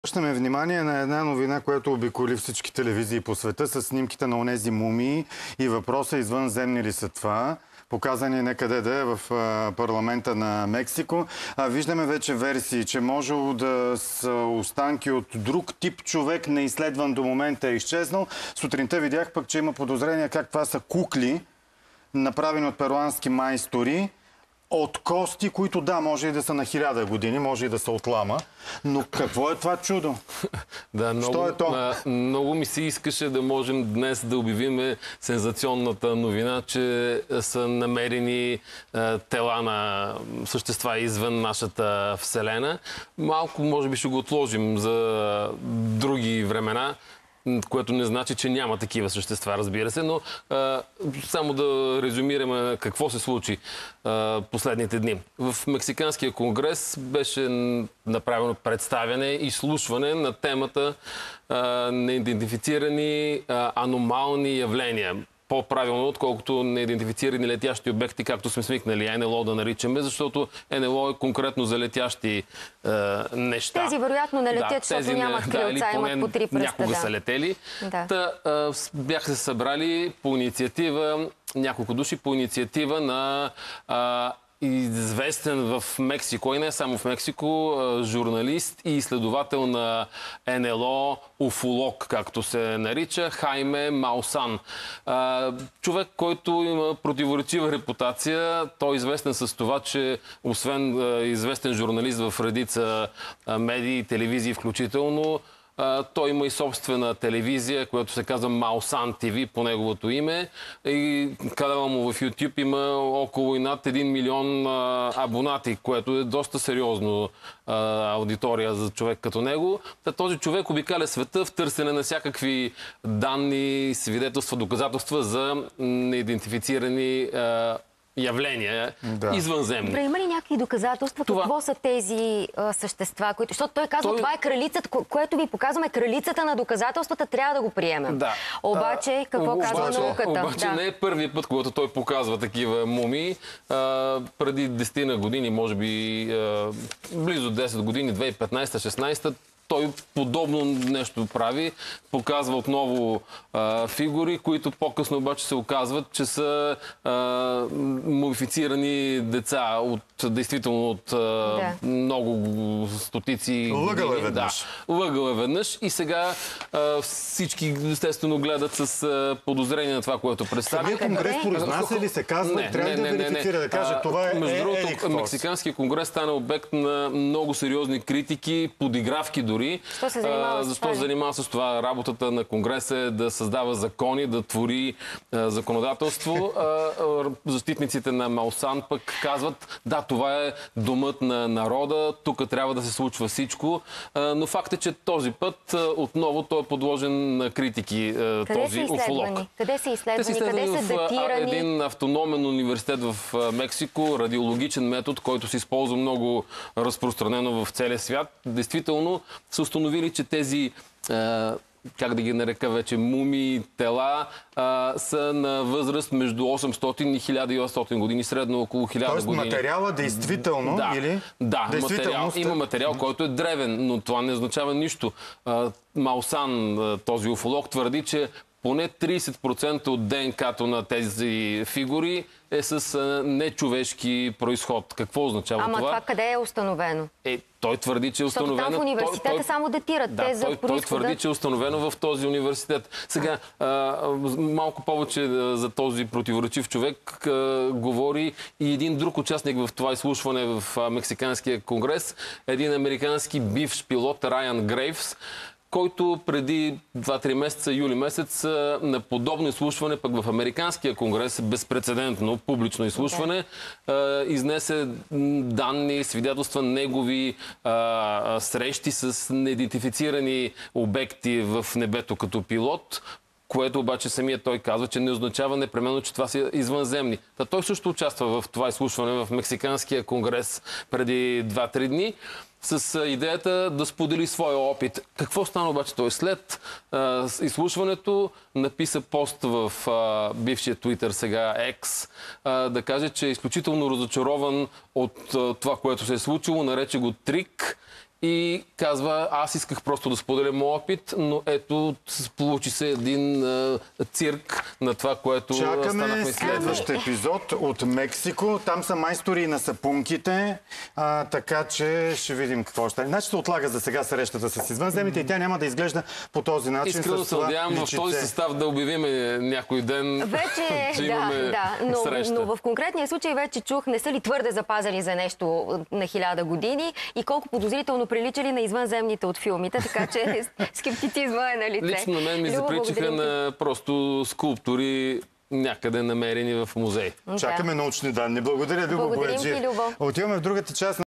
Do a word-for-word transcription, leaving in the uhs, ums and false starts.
Обръщаме внимание на една новина, която обиколи всички телевизии по света с снимките на онези мумии и въпроса извънземни ли са това. Показани некъде да е в парламента на Мексико. А, виждаме вече версии, че можело да са останки от друг тип човек, неизследван до момента е изчезнал. Сутринта видях пък, че има подозрения как това са кукли, направени от перуански майстори, от кости, които да, може и да са на хиляда години, може и да са от лама. Но какво е това чудо? Да, много, Що е то? А, много ми се искаше да можем днес да обявим сензационната новина, че са намерени а, тела на същества извън нашата Вселена. Малко, може би, ще го отложим за други времена, което не значи, че няма такива същества, разбира се, но а, само да резюмираме какво се случи а, последните дни. В Мексиканския конгрес беше направено представяне и изслушване на темата а, неидентифицирани а, аномални явления. По-правилно, отколкото неидентифицирани летящи обекти, както сме свикнали Ен Ел О да наричаме, защото Ен Ел О е конкретно за летящи е, неща. Тези вероятно не летят, да, защото тези нямат крилца, да, имат по три пръста. Някога да. са летели. Да. Та, е, бяха се събрали по инициатива, няколко души по инициатива на е, известен в Мексико, и не само в Мексико, журналист и изследовател на Ен Ел О, уфолог, както се нарича, Хайме Маусан. Човек, който има противоречива репутация. Той е известен с това, че освен известен журналист в редица медии и телевизии включително, той има и собствена телевизия, която се казва Маусан Ти Ви по неговото име. И канала му в Ютуб има около и над един милион а, абонати, което е доста сериозно а, аудитория за човек като него. Та този човек обикаля света в търсене на всякакви данни, свидетелства, доказателства за неидентифицирани а, явления, да. извънземни. Добре, има ли някакви доказателства? Това... Какво са тези а, същества? Които... Защото той казва, той... това е кралицата, ко... което ви показваме, кралицата на доказателствата, трябва да го приемем. Да. Обаче, какво а, казва обаче, науката? Обаче да. не е първият път, когато той показва такива мумии. А, преди десет години, може би а, близо десет години, две хиляди и петнадесета шестнадесета, той подобно нещо прави, показва отново а, фигури, които по-късно обаче се оказват, че са а, мумифицирани деца от, действително от а, да. много стотици. Лъгъл е веднъж. Да, лъгъл е веднъж и сега а, всички естествено гледат с а, подозрение на това, което представя. Самия конгрес произнася ли се казва? Не, трябва не, да не, верифицира, не, да каже, а, това е между другото, е, е, Мексиканския конгрес стана обект на много сериозни критики, подигравки дори. Защо се занимава, защо се занимава с това? Работата на Конгреса е да създава закони, да твори а, законодателство. А, а, защитниците на Маусан пък казват, да, това е домът на народа, тук трябва да се случва всичко. А, но факт е, че този път а, отново той е подложен на критики, а, този уфолог. Къде са изследвани? Къде са датирани? В един автономен университет в Мексико, радиологичен метод, който се използва много разпространено в целия свят. Действително са установили, че тези, а, как да ги нарека вече, мумии, тела, а, са на възраст между осемстотин и хиляда и осемстотин години, средно около хиляда Тоест, години. материала действително, да, или? Да, материал, има материал, който е древен, но това не означава нищо. А, Маусан, този уфолог, твърди, че поне тридесет процента от Д Н К-то на тези фигури е с а, нечовешки произход. Какво означава Ама това? Ама това къде е установено? Е, той твърди, че е установено... Защото там в университета той, той, само датират да, те за той, той твърди, че е установено в този университет. Сега, а, малко повече за този противоречив човек а, говори и един друг участник в това изслушване в а, Мексиканския конгрес, един американски бивш пилот Райан Грейвс, който преди два-три месеца, юли месец, на подобно изслушване, пък в Американския конгрес, безпрецедентно публично изслушване, okay. изнесе данни, свидетелства, негови а, срещи с неидентифицирани обекти в небето като пилот, което обаче самия той казва, че не означава непременно, че това са извънземни. Та той също участва в това изслушване в Мексиканския конгрес преди два-три дни, с идеята да сподели своя опит. Какво стана обаче той след а, изслушването? Написа пост в а, бившия Twitter, сега X, а, да каже, че е изключително разочарован от а, това, което се е случило, нарече го трик и казва, аз исках просто да споделя моят опит, но ето, получи се един а, цирк на това, което Чакаме станахме следващ епизод от Мексико. Там са майстори на сапунките, а, така че ще видим какво ще. Значи се отлага за сега срещата с извънземните и тя няма да изглежда по този начин. Искрено се надявам в този състав да обявим някой ден, вече, че имаме да, да, но, среща. Но в конкретния случай вече чух, не са ли твърде запазени за нещо на хиляда години и колко подозрително приличали на извънземните от филмите, така че скептицизма е на лице. Лично на мен ми Любо, заприличаха на просто скулптури някъде намерени в музей. Чакаме научни данни. Благодаря, Любо Бояджиев. Благодарим ти, Любо. Отиваме в другата част.